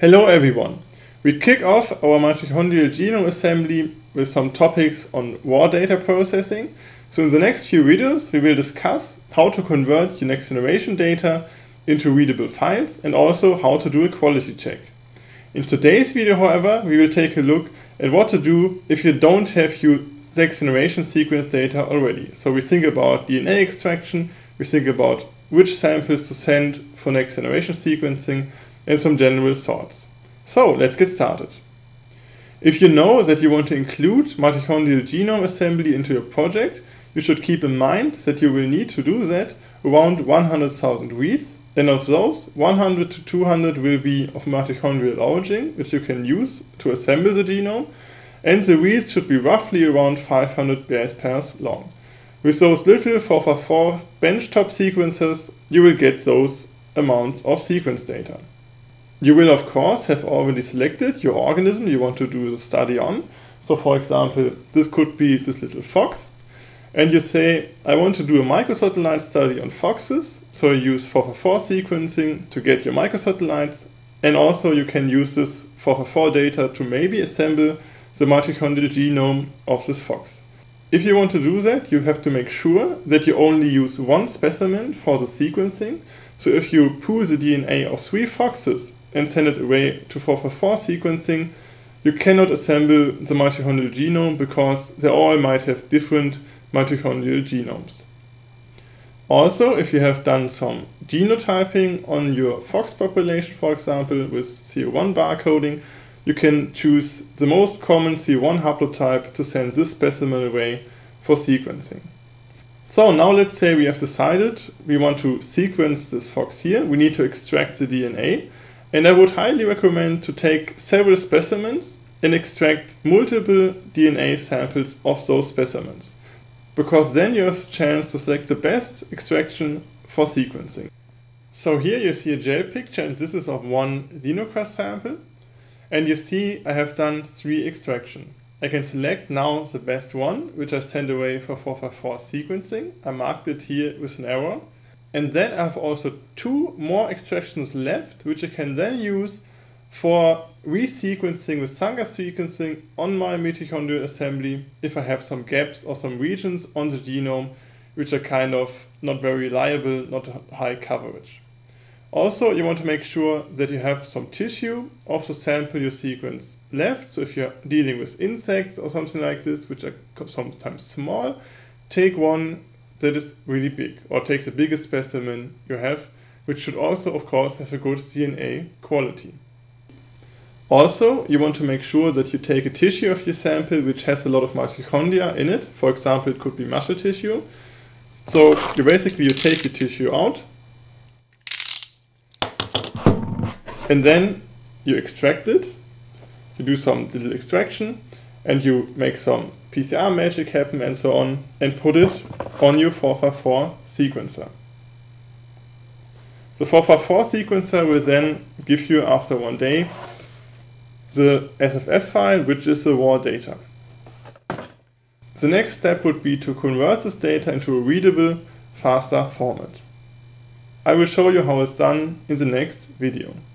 Hello everyone! We kick off our mitochondrial genome assembly with some topics on raw data processing. So in the next few videos we will discuss how to convert your next generation data into readable files and also how to do a quality check. In today's video, however, we will take a look at what to do if you don't have your next generation sequence data already. So we think about DNA extraction, we think about which samples to send for next generation sequencing, and some general thoughts. So let's get started. If you know that you want to include mitochondrial genome assembly into your project, you should keep in mind that you will need to do that around 100,000 reads, and of those, 100 to 200 will be of mitochondrial origin, which you can use to assemble the genome, and the reads should be roughly around 500 base pairs long. With those little 4x4 benchtop sequences, you will get those amounts of sequence data. You will of course have already selected your organism you want to do the study on. So for example, this could be this little fox. And you say, I want to do a microsatellite study on foxes. So you use 4x4 sequencing to get your microsatellites. And also you can use this 4x4 data to maybe assemble the mitochondrial genome of this fox. If you want to do that, you have to make sure that you only use one specimen for the sequencing. So if you pool the DNA of 3 foxes and send it away to 4x4 sequencing, you cannot assemble the mitochondrial genome because they all might have different mitochondrial genomes. Also, if you have done some genotyping on your fox population, for example, with CO1 barcoding, you can choose the most common CO1 haplotype to send this specimen away for sequencing. So now let's say we have decided we want to sequence this fox here. We need to extract the DNA. And I would highly recommend to take several specimens and extract multiple DNA samples of those specimens, because then you have a chance to select the best extraction for sequencing. So here you see a gel picture, and this is of one xenocrust sample. And you see I have done 3 extractions. I can select now the best one, which I send away for 4x4 sequencing. I marked it here with an arrow. And then I have also 2 more extractions left, which I can then use for resequencing with Sanger sequencing on my mitochondrial assembly if I have some gaps or some regions on the genome which are kind of not very reliable, not high coverage. Also, you want to make sure that you have some tissue of the sample you sequence left. So if you're dealing with insects or something like this, which are sometimes small, take one that is really big, or take the biggest specimen you have, which should also, of course, have a good DNA quality. Also, you want to make sure that you take a tissue of your sample which has a lot of mitochondria in it. For example, it could be muscle tissue. So you take your tissue out, and then you extract it. You do some little extraction, and you make some PCR magic happen and so on, and put it on your 4x4 sequencer. The 4x4 sequencer will then give you, after 1 day, the SFF file, which is the raw data. The next step would be to convert this data into a readable, faster format. I will show you how it's done in the next video.